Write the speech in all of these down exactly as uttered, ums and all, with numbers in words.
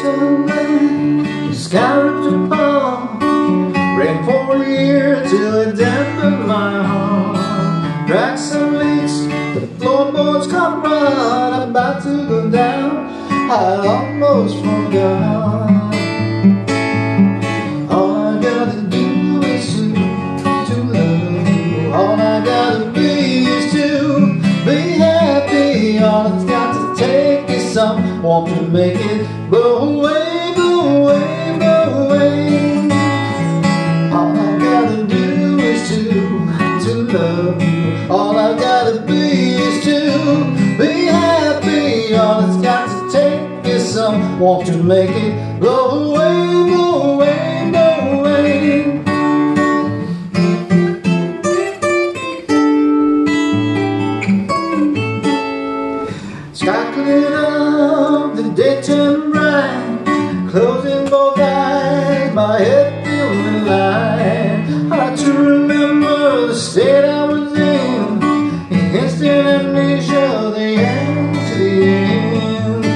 sunlight, the sky ripped apart. Rain for a year till it dampened my heart. Cracks and leaks, the floorboards caught rot. About to go down, I almost forgot. All I gotta do is to, to love you. All I gotta be is to be happy. All it's got to take is some warmth to make it go away, go away, go away. All I gotta do is to, to love you. All I gotta be is to be happy. All it's got to take is some warmth to make it go away, go away, go away. Sky cleared up, the day turned bright. Closing both eyes, my head feeling light. Hard to remember the state I was in. Instant amnesia, the end to the end.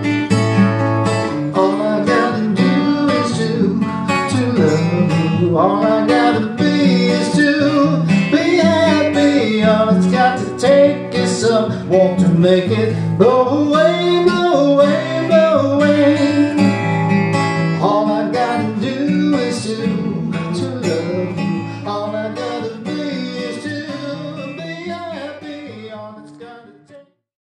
All I gotta do is to, to love you. All I gotta be is to be happy. All it's got to take is some warmth to make it go away, go away, go away. All I gotta do is to, to love you. All I gotta be is to be happy. All it's gotta take